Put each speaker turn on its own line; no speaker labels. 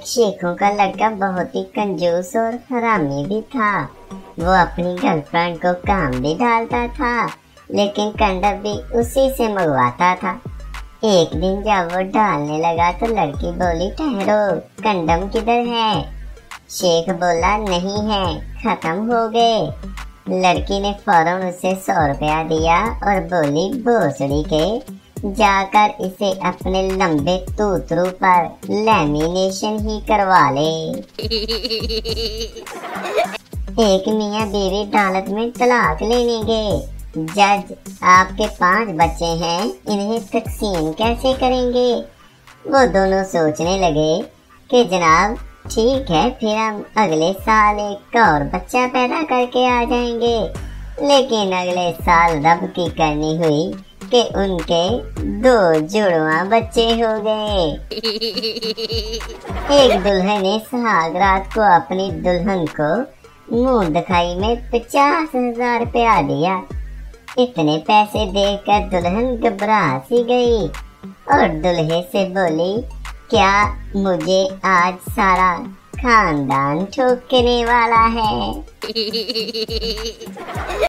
शेखों का लड़का बहुत ही कंजूस और हरामी भी था। वो अपनी गर्लफ्रेंड को काम भी डालता था, लेकिन कंडम भी उसी से मंगवाता था। एक दिन जब वो डालने लगा तो लड़की बोली, ठहरो, कंडम किधर है? शेख बोला, नहीं है, खत्म हो गए। लड़की ने फौरन उसे 100 रुपया दिया और बोली, भोसड़ी के, जाकर इसे अपने लंबे तूतरू पर लैमिनेशन ही करवा ले। एक मियाँ बीवी अदालत में तलाक लेने गए। जज, आपके 5 बच्चे हैं, इन्हें तकसीम कैसे करेंगे? वो दोनों सोचने लगे कि जनाब ठीक है, फिर हम अगले साल एक और बच्चा पैदा करके आ जाएंगे। लेकिन अगले साल रब की करनी हुई कि उनके 2 जुड़वा बच्चे हो गए। एक दुल्हन ने सुहागरात को अपनी दुल्हन को मुंह दिखाई में 50,000 रुपया दिया। इतने पैसे देकर दुल्हन घबरा सी गई और दुल्हे से बोली, क्या मुझे आज सारा खानदान ठोकने वाला है?